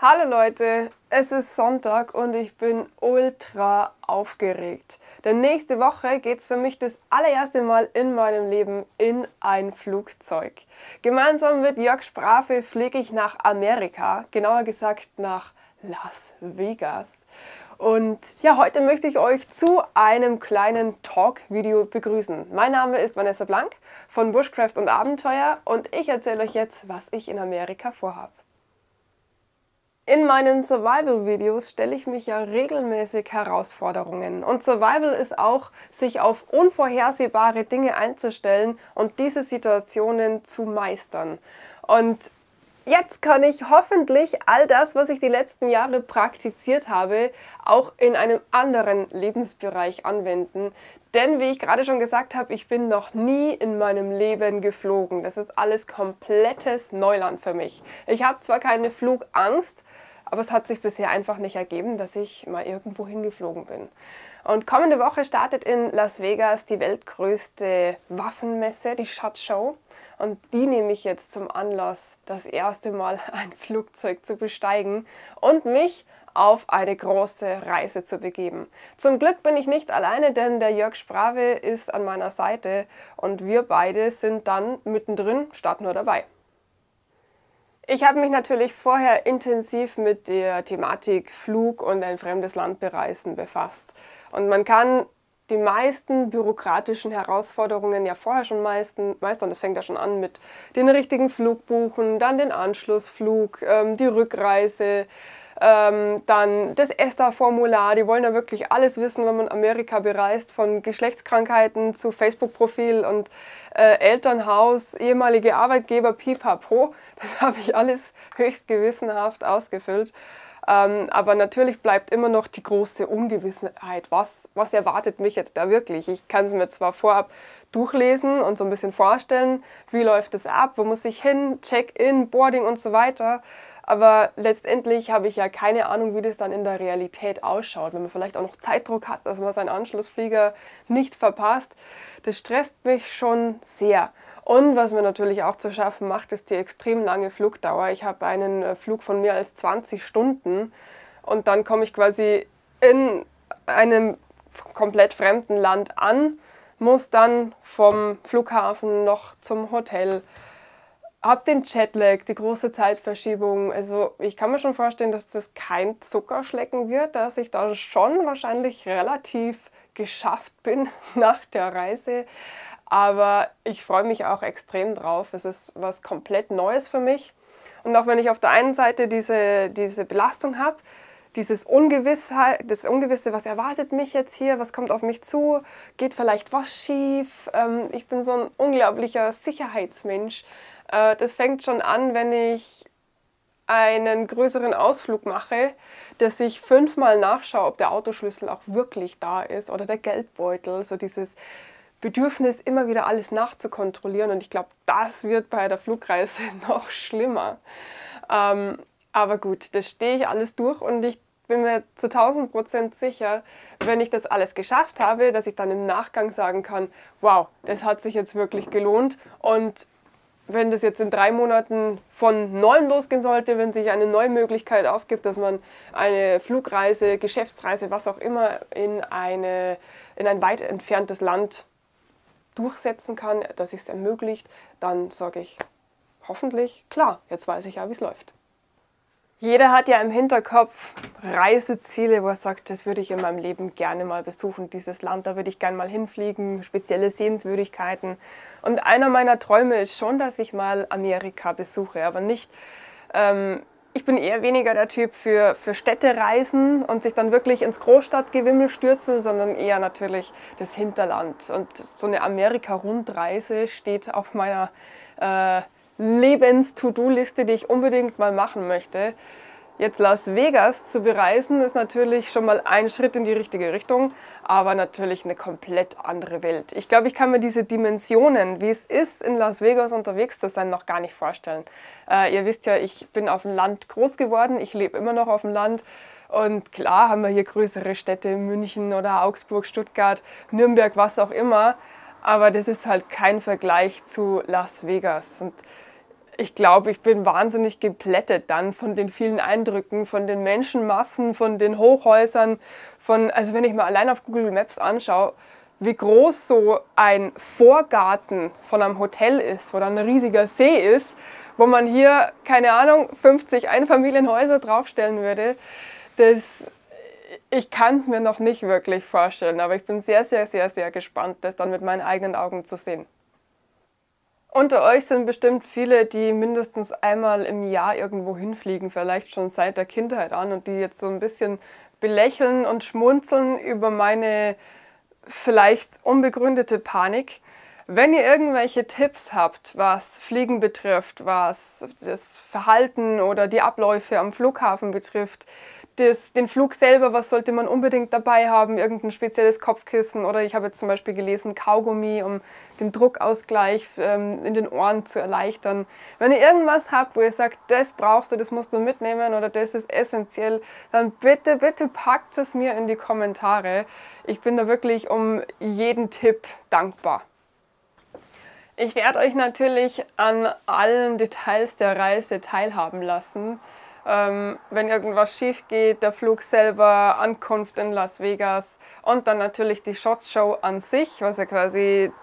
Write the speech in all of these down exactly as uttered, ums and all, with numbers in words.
Hallo Leute, es ist Sonntag und ich bin ultra aufgeregt. Denn nächste Woche geht es für mich das allererste Mal in meinem Leben in ein Flugzeug. Gemeinsam mit Jörg Sprave fliege ich nach Amerika, genauer gesagt nach Las Vegas. Und ja, heute möchte ich euch zu einem kleinen Talk-Video begrüßen. Mein Name ist Vanessa Blank von Bushcraft und Abenteuer und ich erzähle euch jetzt, was ich in Amerika vorhabe. In meinen Survival-Videos stelle ich mich ja regelmäßig Herausforderungen. Und Survival ist auch, sich auf unvorhersehbare Dinge einzustellen und diese Situationen zu meistern. Und jetzt kann ich hoffentlich all das, was ich die letzten Jahre praktiziert habe, auch in einem anderen Lebensbereich anwenden. Denn wie ich gerade schon gesagt habe, ich bin noch nie in meinem Leben geflogen. Das ist alles komplettes Neuland für mich. Ich habe zwar keine Flugangst, aber es hat sich bisher einfach nicht ergeben, dass ich mal irgendwo hingeflogen bin. Und kommende Woche startet in Las Vegas die weltgrößte Waffenmesse, die SHOT Show. Und die nehme ich jetzt zum Anlass, das erste Mal ein Flugzeug zu besteigen und mich auf eine große Reise zu begeben. Zum Glück bin ich nicht alleine, denn der Jörg Sprave ist an meiner Seite und wir beide sind dann mittendrin, statt nur dabei. Ich habe mich natürlich vorher intensiv mit der Thematik Flug und ein fremdes Land bereisen befasst. Und man kann die meisten bürokratischen Herausforderungen ja vorher schon meisten, meistern. Das fängt ja schon an mit den richtigen Flug buchen, dann den Anschlussflug, ähm, die Rückreise, ähm, dann das ESTA-Formular. Die wollen ja wirklich alles wissen, wenn man Amerika bereist, von Geschlechtskrankheiten zu Facebook-Profil und äh, Elternhaus, ehemalige Arbeitgeber, pipapo. Das habe ich alles höchst gewissenhaft ausgefüllt. Ähm, aber natürlich bleibt immer noch die große Ungewissheit. Was, was erwartet mich jetzt da wirklich? Ich kann es mir zwar vorab durchlesen und so ein bisschen vorstellen, wie läuft es ab, wo muss ich hin, Check-in, Boarding und so weiter. Aber letztendlich habe ich ja keine Ahnung, wie das dann in der Realität ausschaut. Wenn man vielleicht auch noch Zeitdruck hat, dass man seinen Anschlussflieger nicht verpasst. Das stresst mich schon sehr. Und was mir natürlich auch zu schaffen macht, ist die extrem lange Flugdauer. Ich habe einen Flug von mehr als zwanzig Stunden und dann komme ich quasi in einem komplett fremden Land an, muss dann vom Flughafen noch zum Hotel, habe den Jetlag, die große Zeitverschiebung. Also ich kann mir schon vorstellen, dass das kein Zuckerschlecken wird, dass ich da schon wahrscheinlich relativ geschafft bin nach der Reise. Aber ich freue mich auch extrem drauf. Es ist was komplett Neues für mich. Und auch wenn ich auf der einen Seite diese, diese Belastung habe, dieses Ungewissheit, das Ungewisse, was erwartet mich jetzt hier, was kommt auf mich zu, geht vielleicht was schief. Ähm, ich bin so ein unglaublicher Sicherheitsmensch. Äh, das fängt schon an, wenn ich einen größeren Ausflug mache, dass ich fünfmal nachschaue, ob der Autoschlüssel auch wirklich da ist oder der Geldbeutel, so dieses Bedürfnis, immer wieder alles nachzukontrollieren. Und ich glaube, das wird bei der Flugreise noch schlimmer. Ähm, aber gut, das stehe ich alles durch und ich bin mir zu tausend Prozent sicher, wenn ich das alles geschafft habe, dass ich dann im Nachgang sagen kann, wow, das hat sich jetzt wirklich gelohnt. Und wenn das jetzt in drei Monaten von neuem losgehen sollte, wenn sich eine neue Möglichkeit aufgibt, dass man eine Flugreise, Geschäftsreise, was auch immer, in, eine, in ein weit entferntes Land durchsetzen kann, dass es ermöglicht, dann sage ich hoffentlich, klar, jetzt weiß ich ja, wie es läuft. Jeder hat ja im Hinterkopf Reiseziele, wo er sagt, das würde ich in meinem Leben gerne mal besuchen, dieses Land, da würde ich gerne mal hinfliegen, spezielle Sehenswürdigkeiten. Und einer meiner Träume ist schon, dass ich mal Amerika besuche, aber nicht, ähm, ich bin eher weniger der Typ für, für Städtereisen und sich dann wirklich ins Großstadtgewimmel stürzen, sondern eher natürlich das Hinterland. Und so eine Amerika-Rundreise steht auf meiner äh, Lebens-To-Do-Liste, die ich unbedingt mal machen möchte. Jetzt Las Vegas zu bereisen, ist natürlich schon mal ein Schritt in die richtige Richtung, aber natürlich eine komplett andere Welt. Ich glaube, ich kann mir diese Dimensionen, wie es ist, in Las Vegas unterwegs zu sein, noch gar nicht vorstellen. Äh, ihr wisst ja, ich bin auf dem Land groß geworden, ich lebe immer noch auf dem Land. Und klar haben wir hier größere Städte, München oder Augsburg, Stuttgart, Nürnberg, was auch immer. Aber das ist halt kein Vergleich zu Las Vegas. Und ich glaube, ich bin wahnsinnig geplättet dann von den vielen Eindrücken, von den Menschenmassen, von den Hochhäusern, von, also wenn ich mal allein auf Google Maps anschaue, wie groß so ein Vorgarten von einem Hotel ist, wo dann ein riesiger See ist, wo man hier, keine Ahnung, fünfzig Einfamilienhäuser draufstellen würde. Das, ich kann es mir noch nicht wirklich vorstellen, aber ich bin sehr, sehr, sehr, sehr gespannt, das dann mit meinen eigenen Augen zu sehen. Unter euch sind bestimmt viele, die mindestens einmal im Jahr irgendwo hinfliegen, vielleicht schon seit der Kindheit an, und die jetzt so ein bisschen belächeln und schmunzeln über meine vielleicht unbegründete Panik. Wenn ihr irgendwelche Tipps habt, was Fliegen betrifft, was das Verhalten oder die Abläufe am Flughafen betrifft, das, den Flug selber, was sollte man unbedingt dabei haben, irgendein spezielles Kopfkissen, oder ich habe jetzt zum Beispiel gelesen, Kaugummi, um den Druckausgleich ähm, in den Ohren zu erleichtern. Wenn ihr irgendwas habt, wo ihr sagt, das brauchst du, das musst du mitnehmen oder das ist essentiell, dann bitte, bitte packt es mir in die Kommentare. Ich bin da wirklich um jeden Tipp dankbar. Ich werde euch natürlich an allen Details der Reise teilhaben lassen. Ähm, wenn irgendwas schief geht, der Flug selber, Ankunft in Las Vegas und dann natürlich die SHOT Show an sich, was ja quasi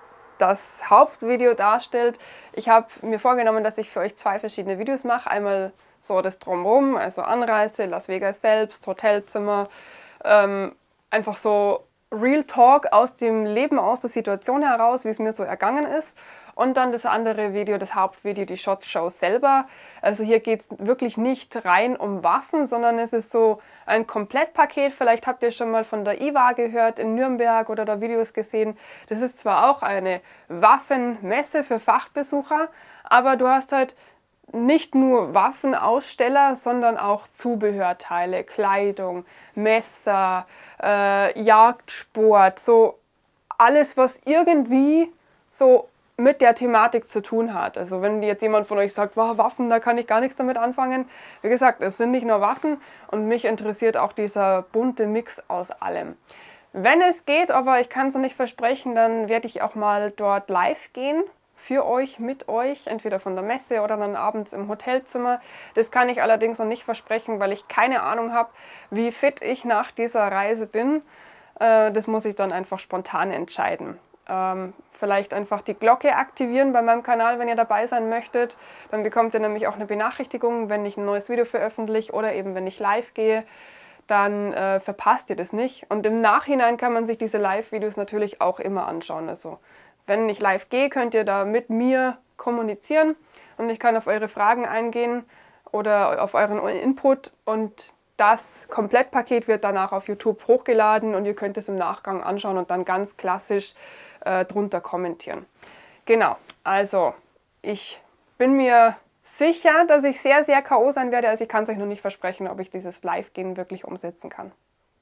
das Hauptvideo darstellt. Ich habe mir vorgenommen, dass ich für euch zwei verschiedene Videos mache. Einmal so das Drumherum, also Anreise, Las Vegas selbst, Hotelzimmer, ähm, einfach so Real Talk aus dem Leben, aus der Situation heraus, wie es mir so ergangen ist. Und dann das andere Video, das Hauptvideo, die SHOT Show selber. Also hier geht es wirklich nicht rein um Waffen, sondern es ist so ein Komplettpaket. Vielleicht habt ihr schon mal von der I W A gehört in Nürnberg oder da Videos gesehen. Das ist zwar auch eine Waffenmesse für Fachbesucher, aber du hast halt nicht nur Waffenaussteller, sondern auch Zubehörteile, Kleidung, Messer, äh, Jagdsport, so alles, was irgendwie so mit der Thematik zu tun hat. Also wenn jetzt jemand von euch sagt, wow, Waffen, da kann ich gar nichts damit anfangen. Wie gesagt, es sind nicht nur Waffen und mich interessiert auch dieser bunte Mix aus allem. Wenn es geht, aber ich kann es noch nicht versprechen, dann werde ich auch mal dort live gehen. Für euch, mit euch, entweder von der Messe oder dann abends im Hotelzimmer. Das kann ich allerdings noch nicht versprechen, weil ich keine Ahnung habe, wie fit ich nach dieser Reise bin. Äh, das muss ich dann einfach spontan entscheiden. Ähm, vielleicht einfach die Glocke aktivieren bei meinem Kanal, wenn ihr dabei sein möchtet. Dann bekommt ihr nämlich auch eine Benachrichtigung, wenn ich ein neues Video veröffentliche oder eben wenn ich live gehe. Dann äh, verpasst ihr das nicht. Und im Nachhinein kann man sich diese Live-Videos natürlich auch immer anschauen. Also wenn ich live gehe, könnt ihr da mit mir kommunizieren und ich kann auf eure Fragen eingehen oder auf euren Input, und das Komplettpaket wird danach auf YouTube hochgeladen und ihr könnt es im Nachgang anschauen und dann ganz klassisch äh, drunter kommentieren. Genau, also ich bin mir sicher, dass ich sehr, sehr K O sein werde, also ich kann es euch noch nicht versprechen, ob ich dieses Live-Gehen wirklich umsetzen kann.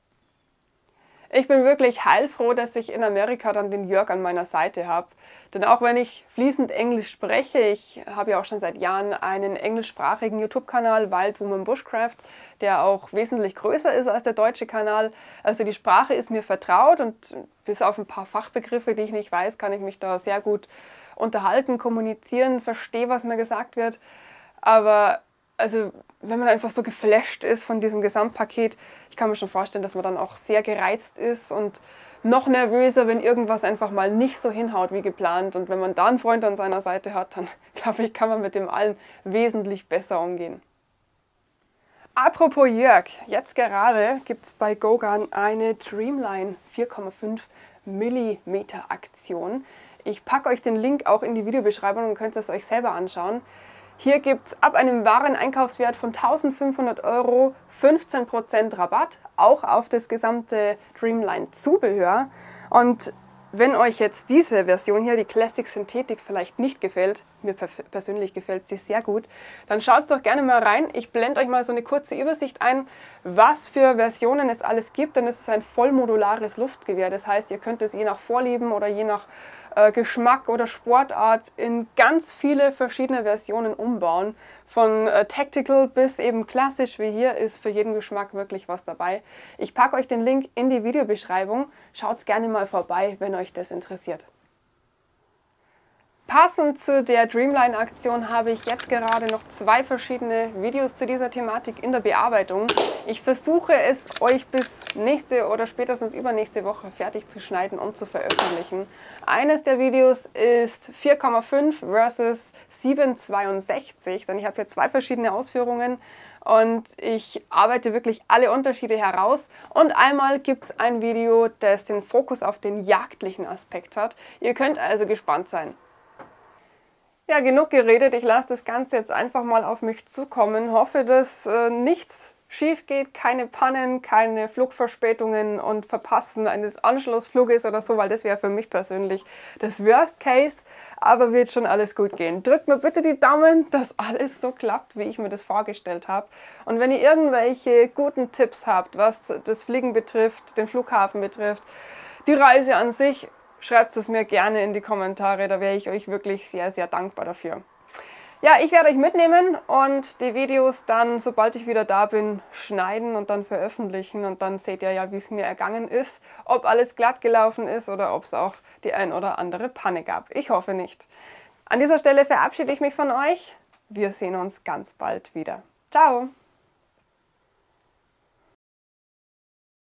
Ich bin wirklich heilfroh, dass ich in Amerika dann den Jörg an meiner Seite habe. Denn auch wenn ich fließend Englisch spreche, ich habe ja auch schon seit Jahren einen englischsprachigen YouTube-Kanal, Wild Woman Bushcraft, der auch wesentlich größer ist als der deutsche Kanal. Also die Sprache ist mir vertraut und bis auf ein paar Fachbegriffe, die ich nicht weiß, kann ich mich da sehr gut unterhalten, kommunizieren, verstehe, was mir gesagt wird. Aber also wenn man einfach so geflasht ist von diesem Gesamtpaket, ich kann mir schon vorstellen, dass man dann auch sehr gereizt ist und noch nervöser, wenn irgendwas einfach mal nicht so hinhaut wie geplant. Und wenn man da einen Freund an seiner Seite hat, dann glaube ich, kann man mit dem allen wesentlich besser umgehen. Apropos Jörg, jetzt gerade gibt es bei Gogan eine Dreamline vier Komma fünf Millimeter Aktion. Ich packe euch den Link auch in die Videobeschreibung und könnt es euch selber anschauen. Hier gibt es ab einem Wareneinkaufswert von eintausendfünfhundert Euro fünfzehn Prozent Rabatt, auch auf das gesamte Dreamline Zubehör. Und wenn euch jetzt diese Version hier, die Classic Synthetic, vielleicht nicht gefällt, mir persönlich gefällt sie sehr gut, dann schaut doch gerne mal rein. Ich blende euch mal so eine kurze Übersicht ein, was für Versionen es alles gibt, denn es ist ein vollmodulares Luftgewehr. Das heißt, ihr könnt es je nach Vorlieben oder je nach äh, Geschmack oder Sportart in ganz viele verschiedene Versionen umbauen. Von äh, Tactical bis eben klassisch wie hier ist für jeden Geschmack wirklich was dabei. Ich packe euch den Link in die Videobeschreibung. Schaut gerne mal vorbei, wenn euch das interessiert. Passend zu der Dreamline-Aktion habe ich jetzt gerade noch zwei verschiedene Videos zu dieser Thematik in der Bearbeitung. Ich versuche es euch bis nächste oder spätestens übernächste Woche fertig zu schneiden und zu veröffentlichen. Eines der Videos ist vier Komma fünf versus sieben Komma zweiundsechzig, denn ich habe hier zwei verschiedene Ausführungen und ich arbeite wirklich alle Unterschiede heraus. Und einmal gibt es ein Video, das den Fokus auf den jagdlichen Aspekt hat. Ihr könnt also gespannt sein. Ja, genug geredet. Ich lasse das Ganze jetzt einfach mal auf mich zukommen. Hoffe, dass äh, nichts schief geht, keine Pannen, keine Flugverspätungen und Verpassen eines Anschlussfluges oder so, weil das wäre für mich persönlich das Worst Case. Aber wird schon alles gut gehen. Drückt mir bitte die Daumen, dass alles so klappt, wie ich mir das vorgestellt habe. Und wenn ihr irgendwelche guten Tipps habt, was das Fliegen betrifft, den Flughafen betrifft, die Reise an sich, schreibt es mir gerne in die Kommentare, da wäre ich euch wirklich sehr, sehr dankbar dafür. Ja, ich werde euch mitnehmen und die Videos dann, sobald ich wieder da bin, schneiden und dann veröffentlichen. Und dann seht ihr ja, wie es mir ergangen ist, ob alles glatt gelaufen ist oder ob es auch die ein oder andere Panne gab. Ich hoffe nicht. An dieser Stelle verabschiede ich mich von euch. Wir sehen uns ganz bald wieder. Ciao!